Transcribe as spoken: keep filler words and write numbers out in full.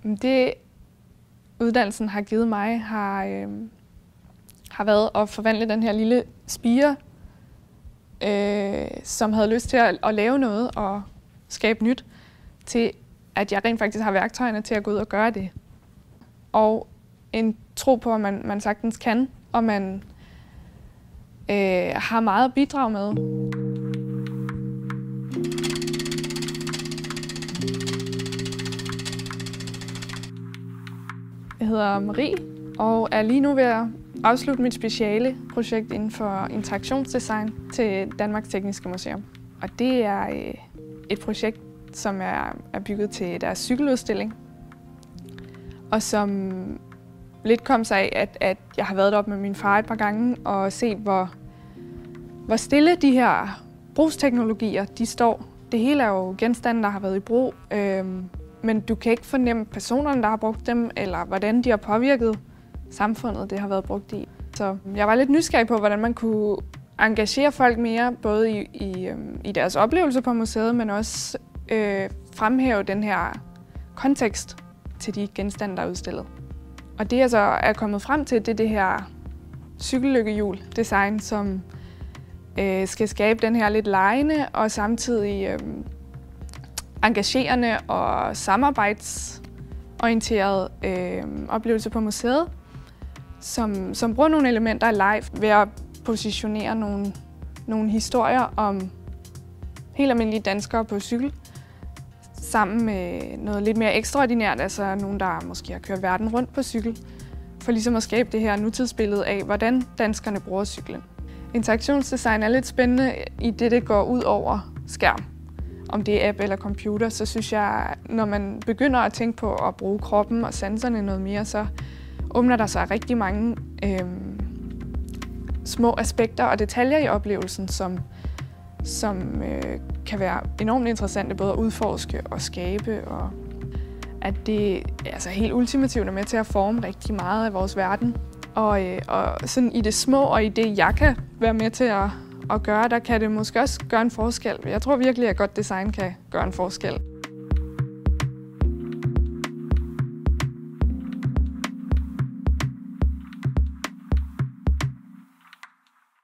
Det uddannelsen har givet mig, har, øh, har været at forvandle den her lille spire, øh, som havde lyst til at, at lave noget og skabe nyt, til at jeg rent faktisk har værktøjerne til at gå ud og gøre det. Og en tro på, at man, man sagtens kan, og man øh, har meget at bidrage med. Jeg hedder Marie og er lige nu ved at afslutte mit speciale projekt inden for interaktionsdesign til Danmarks Tekniske Museum. Og det er øh, et projekt, som er, er bygget til deres cykeludstilling, og som lidt kom sig af, at, at jeg har været deroppe med min far et par gange og set, hvor, hvor stille de her brugsteknologier de står. Det hele er jo genstande, der har været i brug, øh, men du kan ikke fornemme personerne, der har brugt dem, eller hvordan de har påvirket samfundet, det har været brugt i. Så jeg var lidt nysgerrig på, hvordan man kunne engagere folk mere, både i, i, øh, i deres oplevelser på museet, men også øh, fremhæve den her kontekst til de genstande, der er udstillet. Og det jeg så er kommet frem til, det er det her cykellykkehjul-design, som øh, skal skabe den her lidt legende og samtidig øh, engagerende og samarbejdsorienteret øh, oplevelse på museet, som, som bruger nogle elementer af leg ved at positionere nogle, nogle historier om helt almindelige danskere på cykel, sammen med noget lidt mere ekstraordinært, altså nogen, der måske har kørt verden rundt på cykel, for ligesom at skabe det her nutidsbillede af, hvordan danskerne bruger cyklen. Interaktionsdesign er lidt spændende, i det det går ud over skærm. Om det er app eller computer, så synes jeg, når man begynder at tænke på at bruge kroppen og sanserne noget mere, så åbner der sig rigtig mange øh, små aspekter og detaljer i oplevelsen, som, som øh, kan være enormt interessante både at udforske og skabe, og at det altså helt ultimativt er med til at forme rigtig meget af vores verden. Og, øh, og sådan i det små og i det, jeg kan være med til at, at gøre, der kan det måske også gøre en forskel. Jeg tror virkelig, at godt design kan gøre en forskel.